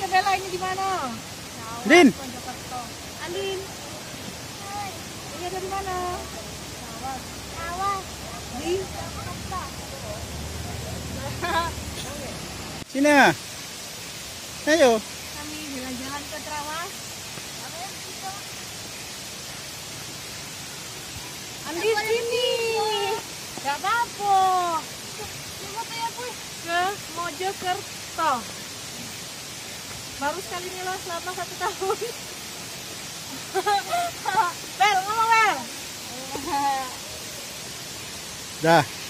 ke Bella ini di mana? Din. Mojokerto. Andin. Ini dari mana? Awas. Di Sini ah. Ayo. kami jalan-jalan ke Trawas. Andi sini. Gak apa-apa. Ke Mojokerto. Baru sekali ini loh selama 1 tahun. Bel, ngomong Bel. Dah.